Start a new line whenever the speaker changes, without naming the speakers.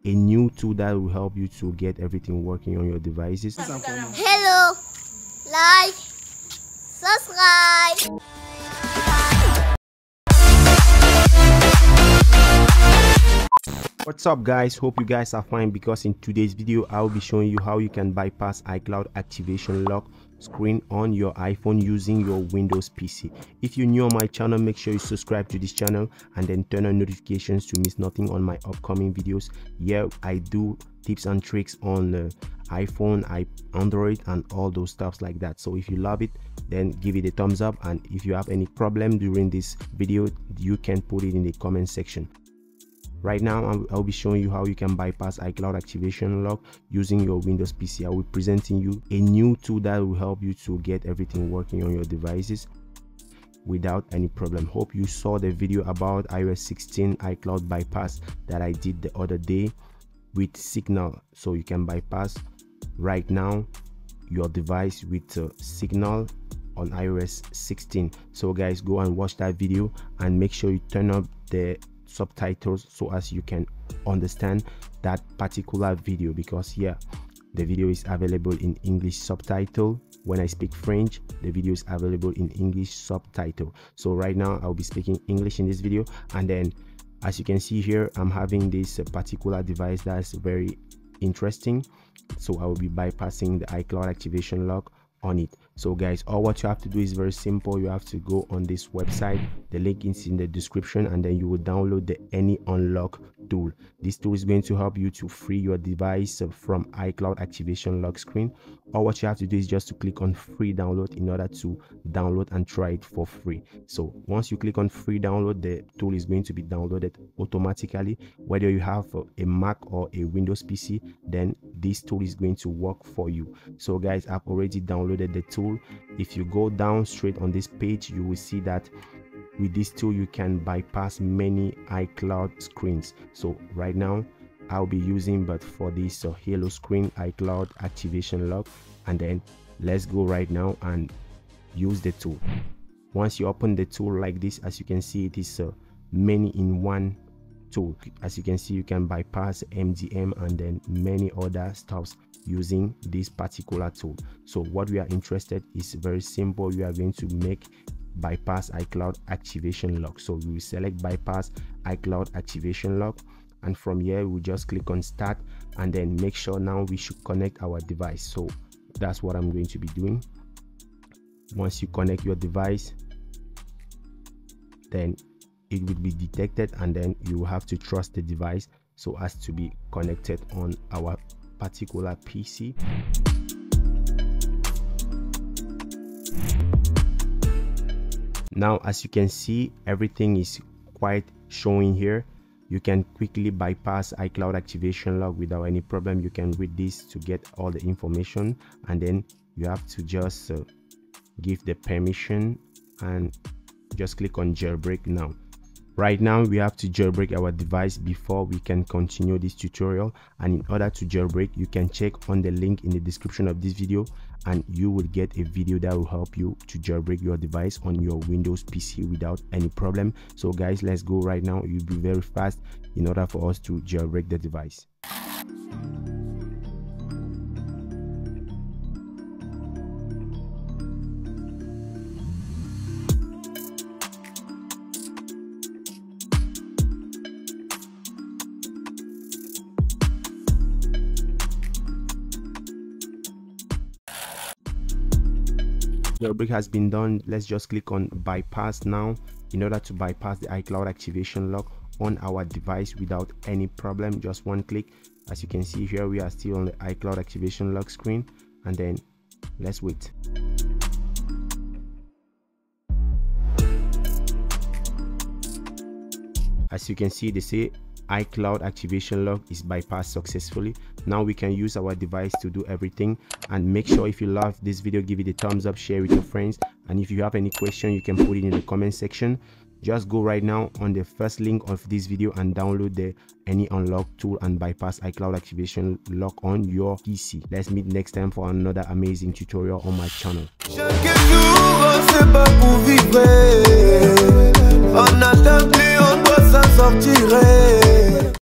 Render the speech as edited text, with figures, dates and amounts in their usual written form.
a new tool that will help you to get everything working on your devices.
Hello, like, subscribe.
What's up guys, hope you guys are fine, because in today's video I will be showing you how you can bypass iCloud activation lock screen on your iPhone using your Windows PC. If you're new on my channel, make sure you subscribe to this channel and then turn on notifications to miss nothing on my upcoming videos. Yeah, I do tips and tricks on iPhone, Android and all those stuffs like that. So if you love it, then give it a thumbs up, and if you have any problem during this video, you can put it in the comment section. Right now I'll be showing you how you can bypass iCloud activation lock using your Windows PC. I will be presenting you a new tool that will help you to get everything working on your devices without any problem. Hope you saw the video about iOS 16 iCloud bypass that I did the other day with Signal. So you can bypass right now your device with Signal on iOS 16. So guys, go and watch that video and make sure you turn up the subtitles so as you can understand that particular video, because yeah, the video is available in English subtitle. When I speak French, the video is available in English subtitle. So right now I'll be speaking English in this video, and then as you can see here, I'm having this particular device that's very interesting, so I will be bypassing the iCloud activation lock on it. So guys, all what you have to do is very simple. You have to go on this website, the link is in the description, and then you will download the AnyUnlock tool. This tool is going to help you to free your device from iCloud activation lock screen. All what you have to do is just to click on free download in order to download and try it for free. So once you click on free download, the tool is going to be downloaded automatically. Whether you have a Mac or a Windows PC, then this tool is going to work for you. So guys, I've already downloaded the tool. If you go down straight on this page, you will see that with this tool you can bypass many iCloud screens. So right now I'll be using, but for this hello screen, iCloud activation lock, and then let's go right now and use the tool. Once you open the tool like this, as you can see, it is many in one tool. As you can see, you can bypass MDM and then many other stuffs using this particular tool. So what we are interested is very simple. We are going to make bypass iCloud activation lock. So we will select bypass iCloud activation lock, and from here we just click on start, and then make sure now we should connect our device. So that's what I'm going to be doing. Once you connect your device, then it will be detected, and then you will have to trust the device so as to be connected on our particular PC. Now as you can see, everything is quite showing here. You can quickly bypass iCloud activation lock without any problem. You can read this to get all the information, and then you have to just give the permission and just click on jailbreak now. Right now we have to jailbreak our device before we can continue this tutorial, and in order to jailbreak, you can check on the link in the description of this video and you will get a video that will help you to jailbreak your device on your Windows PC without any problem. So guys, let's go right now. It will be very fast in order for us to jailbreak the device. Jailbreak has been done. Let's just click on bypass now in order to bypass the iCloud activation lock on our device without any problem. Just one click. As you can see here, we are still on the iCloud activation lock screen, and then let's wait. As you can see, they say iCloud activation lock is bypassed successfully. Now we can use our device to do everything. And make sure if you love this video, give it a thumbs up, share with your friends, and if you have any question, you can put it in the comment section. Just go right now on the first link of this video and download the AnyUnlock tool and bypass iCloud activation lock on your PC. Let's meet next time for another amazing tutorial on my channel.